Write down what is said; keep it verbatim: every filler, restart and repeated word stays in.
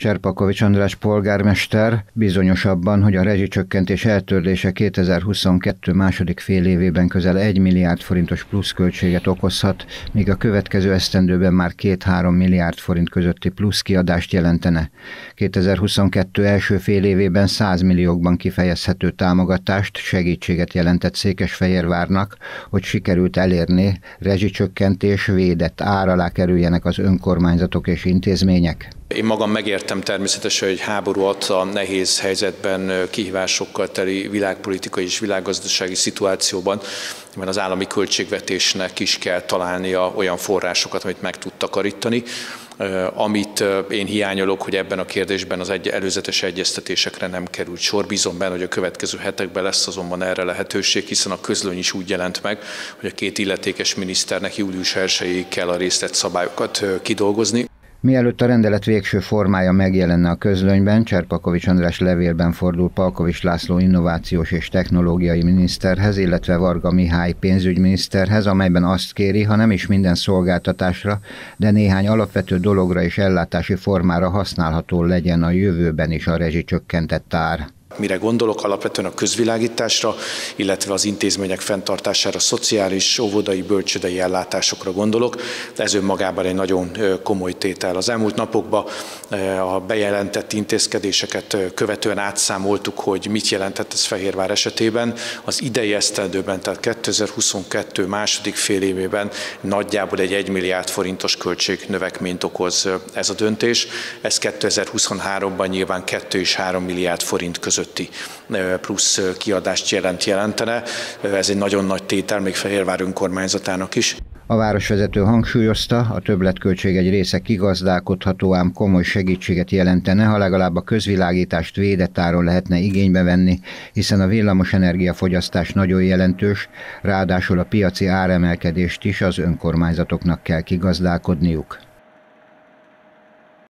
Cserpakovics András polgármester bizonyos abban, hogy a rezsicsökkentés eltörlése kétezer-huszonkettő második fél évében közel egy milliárd forintos pluszköltséget okozhat, míg a következő esztendőben már két-három milliárd forint közötti pluszkiadást jelentene. kétezer-huszonkettő első fél évében száz milliókban kifejezhető támogatást, segítséget jelentett Székesfehérvárnak, hogy sikerült elérni, rezsicsökkentés védett ár alá kerüljenek az önkormányzatok és intézmények. Én magam megértem természetesen, hogy háború alatt a nehéz helyzetben, kihívásokkal teli világpolitikai és világgazdasági szituációban, mert az állami költségvetésnek is kell találnia olyan forrásokat, amit meg tud takarítani. Amit én hiányolok, hogy ebben a kérdésben az egy előzetes egyeztetésekre nem került sor. Bízom benne, hogy a következő hetekben lesz azonban erre lehetőség, hiszen a közlöny is úgy jelent meg, hogy a két illetékes miniszternek július elsejéig kell a részletszabályokat kidolgozni. Mielőtt a rendelet végső formája megjelenne a közlönyben, Cserpakovics András levélben fordul Palkovics László innovációs és technológiai miniszterhez, illetve Varga Mihály pénzügyminiszterhez, amelyben azt kéri, ha nem is minden szolgáltatásra, de néhány alapvető dologra és ellátási formára használható legyen a jövőben is a rezsicsökkentett ár. Mire gondolok? Alapvetően a közvilágításra, illetve az intézmények fenntartására, szociális, óvodai, bölcsődei ellátásokra gondolok. Ez önmagában egy nagyon komoly tétel. Az elmúlt napokban a bejelentett intézkedéseket követően átszámoltuk, hogy mit jelentett ez Fehérvár esetében. Az idei esztendőben, tehát kétezer-huszonkettő második fél évében nagyjából egy egy milliárd forintos költségnövekményt okoz ez a döntés. Ez kétezer-huszonháromban nyilván két és három milliárd forint között plusz kiadást jelent jelentene. Ez egy nagyon nagy tétel még Fehérvár önkormányzatának is. A városvezető hangsúlyozta, a többletköltség egy része kigazdálkodható, ám komoly segítséget jelentene, ha legalább a közvilágítást védett áron lehetne igénybe venni, hiszen a villamosenergia fogyasztás nagyon jelentős, ráadásul a piaci áremelkedést is az önkormányzatoknak kell kigazdálkodniuk.